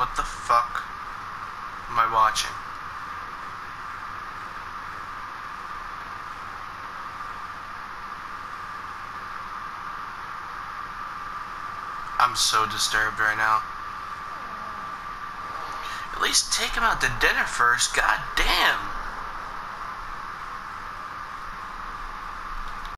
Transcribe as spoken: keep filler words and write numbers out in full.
What the fuck am I watching? I'm so disturbed right now. At least take him out to dinner first. God damn.